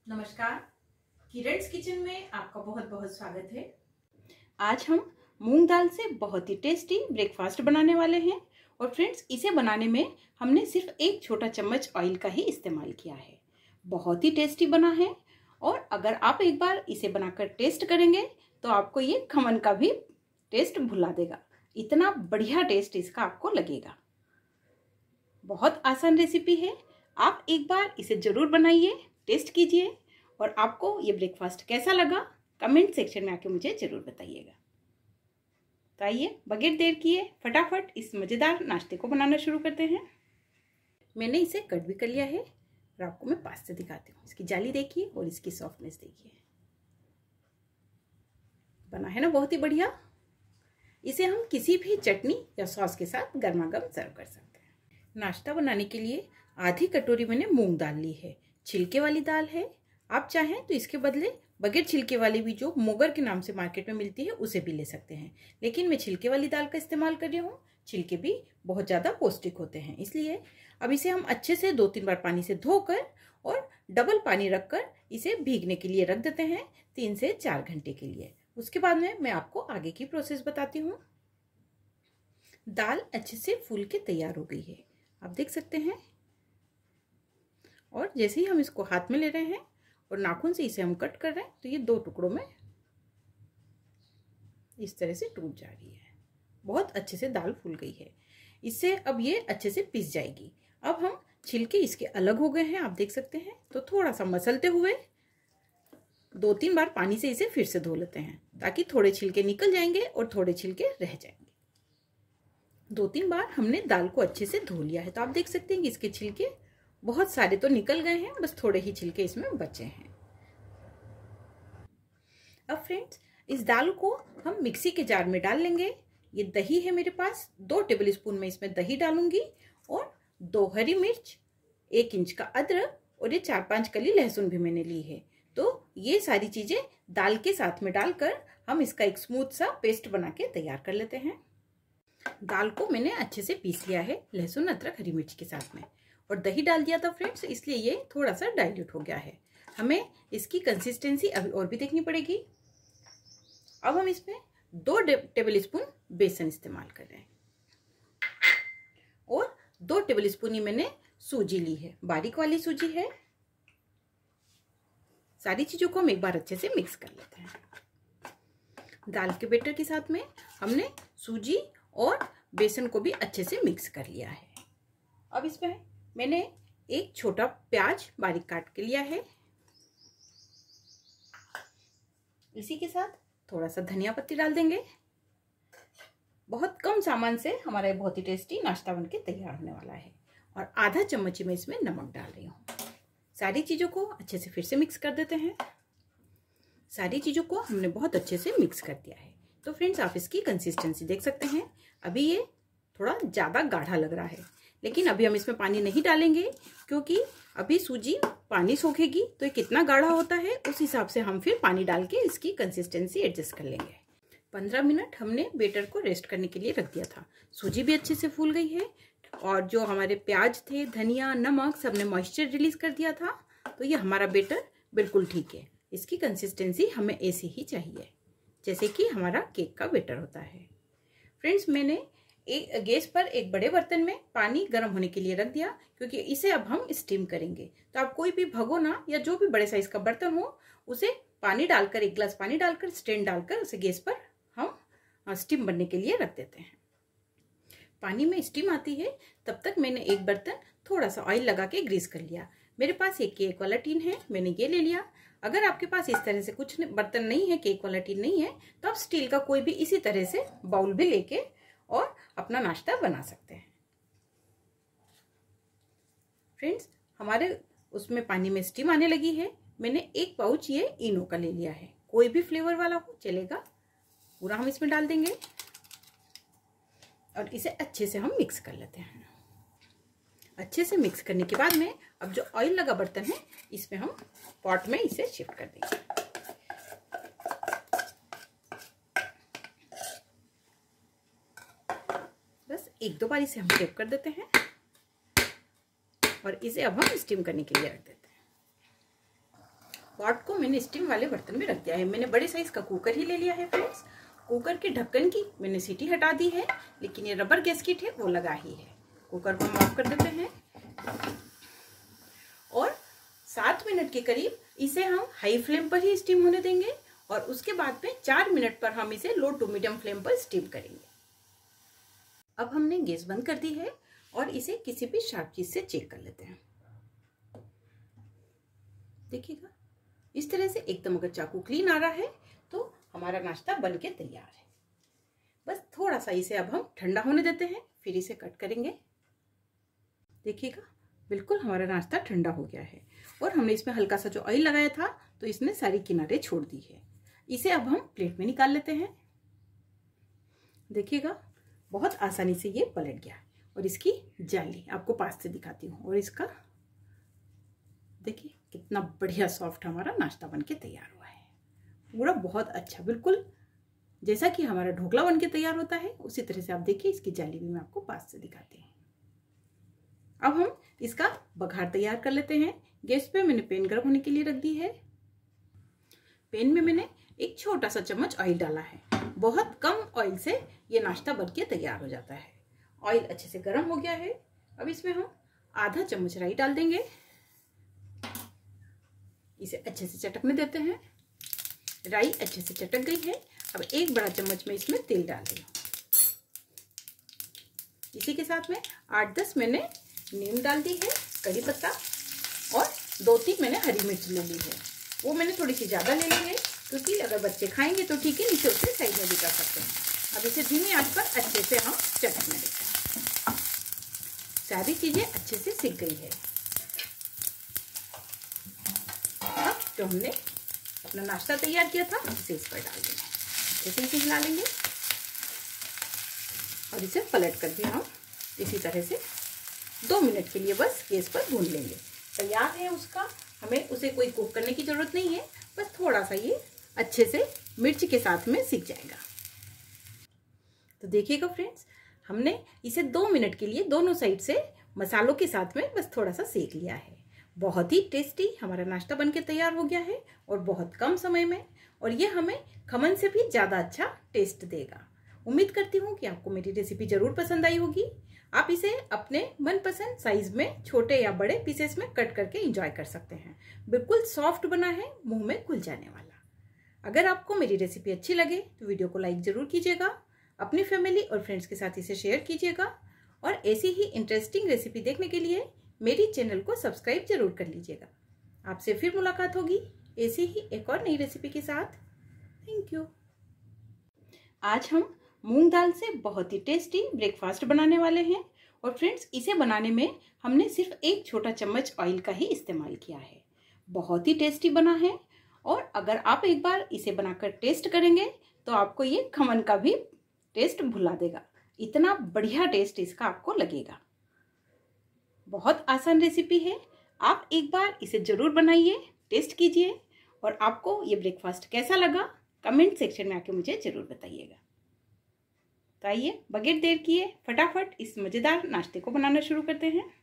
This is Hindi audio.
नमस्कार, किरण's किचन में आपका बहुत बहुत स्वागत है। आज हम मूंग दाल से बहुत ही टेस्टी ब्रेकफास्ट बनाने वाले हैं। और फ्रेंड्स, इसे बनाने में हमने सिर्फ एक छोटा चम्मच ऑयल का ही इस्तेमाल किया है। बहुत ही टेस्टी बना है और अगर आप एक बार इसे बनाकर टेस्ट करेंगे तो आपको ये खमन का भी टेस्ट भुला देगा। इतना बढ़िया टेस्ट इसका आपको लगेगा। बहुत आसान रेसिपी है, आप एक बार इसे जरूर बनाइए, टेस्ट कीजिए और आपको ये ब्रेकफास्ट कैसा लगा कमेंट सेक्शन में आके मुझे जरूर बताइएगा। तो आइए बगैर देर किए फटाफट इस मज़ेदार नाश्ते को बनाना शुरू करते हैं। मैंने इसे कट भी कर लिया है और आपको मैं पास से दिखाती हूँ। इसकी जाली देखिए और इसकी सॉफ्टनेस देखिए, बना है ना बहुत ही बढ़िया। इसे हम किसी भी चटनी या सॉस के साथ गर्मा गर्म सर्व कर सकते हैं। नाश्ता बनाने के लिए आधी कटोरी मैंने मूंग दाल ली है। छिलके वाली दाल है, आप चाहें तो इसके बदले बगैर छिलके वाली भी जो मोगर के नाम से मार्केट में मिलती है उसे भी ले सकते हैं, लेकिन मैं छिलके वाली दाल का इस्तेमाल कर रही हूँ। छिलके भी बहुत ज़्यादा पौष्टिक होते हैं, इसलिए अब इसे हम अच्छे से 2-3 बार पानी से धोकर और डबल पानी रखकर इसे भीगने के लिए रख देते हैं 3 से 4 घंटे के लिए। उसके बाद में मैं आपको आगे की प्रोसेस बताती हूँ। दाल अच्छे से फूल के तैयार हो गई है, आप देख सकते हैं। और जैसे ही हम इसको हाथ में ले रहे हैं और नाखून से इसे हम कट कर रहे हैं तो ये 2 टुकड़ों में इस तरह से टूट जा रही है। बहुत अच्छे से दाल फूल गई है। इससे अब ये अच्छे से पिस जाएगी। अब हम छिलके इसके अलग हो गए हैं, आप देख सकते हैं। तो थोड़ा सा मसलते हुए 2-3 बार पानी से इसे फिर से धो लेते हैं ताकि थोड़े छिलके निकल जाएंगे और थोड़े छिलके रह जाएंगे। 2-3 बार हमने दाल को अच्छे से धो लिया है, तो आप देख सकते हैं कि इसके छिलके बहुत सारे तो निकल गए हैं, बस थोड़े ही छिलके इसमें बचे हैं। अब फ्रेंड्स, इस दाल को हम मिक्सी के जार में डाल लेंगे। ये दही है मेरे पास, 2 टेबल स्पून में इसमें दही डालूंगी और 2 हरी मिर्च, 1 इंच का अदरक और ये 4-5 कली लहसुन भी मैंने ली है। तो ये सारी चीजें दाल के साथ में डालकर हम इसका एक स्मूथ सा पेस्ट बना के तैयार कर लेते हैं। दाल को मैंने अच्छे से पीस लिया है लहसुन अदरक हरी मिर्च के साथ में, और दही डाल दिया था फ्रेंड्स, इसलिए ये थोड़ा सा डाइल्यूट हो गया है। हमें इसकी कंसिस्टेंसी अभी और भी देखनी पड़ेगी। अब हम इसमें 2 टेबल स्पून बेसन इस्तेमाल कर रहे हैं और 2 टेबल स्पून ही मैंने सूजी ली है, बारीक वाली सूजी है। सारी चीजों को हम एक बार अच्छे से मिक्स कर लेते हैं। दाल के बैटर के साथ में हमने सूजी और बेसन को भी अच्छे से मिक्स कर लिया है। अब इसमें मैंने एक छोटा प्याज बारीक काट के लिया है। इसी के साथ थोड़ा सा धनिया पत्ती डाल देंगे। बहुत कम सामान से हमारा ये बहुत ही टेस्टी नाश्ता बनके तैयार होने वाला है। और आधा चम्मच ही मैं इसमें नमक डाल रही हूँ। सारी चीजों को अच्छे से फिर से मिक्स कर देते हैं। सारी चीजों को हमने बहुत अच्छे से मिक्स कर दिया है। तो फ्रेंड्स, आप इसकी कंसिस्टेंसी देख सकते हैं। अभी ये थोड़ा ज्यादा गाढ़ा लग रहा है, लेकिन अभी हम इसमें पानी नहीं डालेंगे क्योंकि अभी सूजी पानी सोखेगी, तो ये कितना गाढ़ा होता है उस हिसाब से हम फिर पानी डाल के इसकी कंसिस्टेंसी एडजस्ट कर लेंगे। 15 मिनट हमने बेटर को रेस्ट करने के लिए रख दिया था। सूजी भी अच्छे से फूल गई है और जो हमारे प्याज थे, धनिया, नमक, सबने मॉइस्चर रिलीज कर दिया था। तो ये हमारा बेटर बिल्कुल ठीक है। इसकी कंसिस्टेंसी हमें ऐसी ही चाहिए जैसे कि हमारा केक का बेटर होता है। फ्रेंड्स, मैंने गैस पर एक बड़े बर्तन में पानी गर्म होने के लिए रख दिया क्योंकि इसे अब हम स्टीम करेंगे। तो आप कोई भी भगोना या जो भी बड़े साइज का बर्तन हो उसे पानी डालकर, 1 गिलास पानी डालकर, स्टैंड डालकर उसे गैस पर हम स्टीम बनने के लिए रख देते हैं। पानी में स्टीम आती है तब तक मैंने एक बर्तन थोड़ा सा ऑयल लगा के ग्रीस कर लिया। मेरे पास एक केक वाला टीन है, मैंने ये ले लिया। अगर आपके पास इस तरह से कुछ बर्तन नहीं है, केक वाला टीन नहीं है, तो आप स्टील का कोई भी इसी तरह से बाउल भी लेके और अपना नाश्ता बना सकते हैं। फ्रेंड्स, हमारे उसमें पानी में स्टीम आने लगी है। मैंने 1 पाउच ये इनो का ले लिया है, कोई भी फ्लेवर वाला हो चलेगा। पूरा हम इसमें डाल देंगे और इसे अच्छे से हम मिक्स कर लेते हैं। अच्छे से मिक्स करने के बाद में अब जो ऑयल लगा बर्तन है इसमें हम पॉट में इसे शिफ्ट कर देंगे। बस 1-2 बार इसे हम शेप कर देते हैं और इसे अब हम स्टीम करने के लिए रख देते हैं। पॉट को मैंने स्टीम वाले बर्तन में रख दिया है। मैंने बड़े साइज का कुकर ही ले लिया है फ्रेंड्स। कुकर के ढक्कन की मैंने सीटी हटा दी है, लेकिन ये रबर गैस्केट है वो लगा ही है। कुकर को हम ऑफ कर देते हैं और 7 मिनट के करीब इसे हम हाई फ्लेम पर ही स्टीम होने देंगे और उसके बाद में 4 मिनट पर हम इसे लो टू मीडियम फ्लेम पर स्टीम करेंगे। अब हमने गैस बंद कर दी है और इसे किसी भी शार्प चीज से चेक कर लेते हैं। देखिएगा इस तरह से एकदम अगर चाकू क्लीन आ रहा है तो हमारा नाश्ता बन के तैयार है। बस थोड़ा सा इसे अब हम ठंडा होने देते हैं, फिर इसे कट करेंगे। देखिएगा बिल्कुल हमारा नाश्ता ठंडा हो गया है और हमने इसमें हल्का सा जो ऑयल लगाया था तो इसने सारी किनारे छोड़ दी है। इसे अब हम प्लेट में निकाल लेते हैं। देखिएगा बहुत आसानी से ये पलट गया और इसकी जाली आपको पास से दिखाती हूँ। और इसका देखिए कितना बढ़िया सॉफ्ट हमारा नाश्ता बनके तैयार हुआ है। पूरा बहुत अच्छा, बिल्कुल जैसा कि हमारा ढोकला बनके तैयार होता है उसी तरह से आप देखिए। इसकी जाली भी मैं आपको पास से दिखाती हूँ। अब हम इसका बघार तैयार कर लेते हैं। गैस पे मैंने पैन गर्म होने के लिए रख दी है। पैन में मैंने एक छोटा सा चम्मच ऑयल डाला है। बहुत कम ऑयल से ये नाश्ता बनके तैयार हो जाता है। ऑयल अच्छे से गर्म हो गया है। अब इसमें हम आधा चम्मच राई डाल देंगे। इसे अच्छे से चटकने देते हैं। राई अच्छे से चटक गई है। अब एक बड़ा चम्मच में इसमें तेल डाल रही हूँ। इसी के साथ में 8-10 मैंने नीम डाल दी है, कड़ी पत्ता और 2-3 मैंने हरी मिर्च ले ली है। वो मैंने थोड़ी सी ज़्यादा ले ली है क्योंकि अगर बच्चे खाएंगे तो ठीक है, नीचे उसे साइड में भी कर सकते हैं। अब इसे धीमी आंच पर अच्छे से हम चटकने देते हैं। सारी चीज़ें अच्छे से सिक गई है। अब जो हमने अपना नाश्ता तैयार किया था इसे इस पर डाल देंगे। अच्छे से इसे हिला लेंगे और इसे पलट कर भी हम इसी तरह से 2 मिनट के लिए बस गैस पर भून लेंगे। तैयार है उसका, हमें उसे कोई कुक करने की जरूरत नहीं है। बस थोड़ा सा ये अच्छे से मिर्च के साथ में सिक जाएगा। तो देखिएगा फ्रेंड्स, हमने इसे 2 मिनट के लिए दोनों साइड से मसालों के साथ में बस थोड़ा सा सेक लिया है। बहुत ही टेस्टी हमारा नाश्ता बनके तैयार हो गया है और बहुत कम समय में, और ये हमें खमन से भी ज़्यादा अच्छा टेस्ट देगा। उम्मीद करती हूँ कि आपको मेरी रेसिपी जरूर पसंद आई होगी। आप इसे अपने मनपसंद साइज में छोटे या बड़े पीसेस में कट करके एंजॉय कर सकते हैं। बिल्कुल सॉफ्ट बना है, मुंह में घुल जाने वाला। अगर आपको मेरी रेसिपी अच्छी लगे तो वीडियो को लाइक जरूर कीजिएगा, अपनी फैमिली और फ्रेंड्स के साथ इसे शेयर कीजिएगा और ऐसी ही इंटरेस्टिंग रेसिपी देखने के लिए मेरी चैनल को सब्सक्राइब जरूर कर लीजिएगा। आपसे फिर मुलाकात होगी ऐसी ही एक और नई रेसिपी के साथ। Thank you. आज हम मूंग दाल से बहुत ही टेस्टी ब्रेकफास्ट बनाने वाले हैं और फ्रेंड्स इसे बनाने में हमने सिर्फ एक छोटा चम्मच ऑयल का ही इस्तेमाल किया है। बहुत ही टेस्टी बना है और अगर आप एक बार इसे बनाकर टेस्ट करेंगे तो आपको ये खमन का भी टेस्ट भुला देगा। इतना बढ़िया टेस्ट इसका आपको लगेगा। बहुत आसान रेसिपी है, आप एक बार इसे जरूर बनाइए, टेस्ट कीजिए और आपको ये ब्रेकफास्ट कैसा लगा कमेंट सेक्शन में आके मुझे जरूर बताइएगा। तो आइए बगैर देर किए फटाफट इस मज़ेदार नाश्ते को बनाना शुरू करते हैं।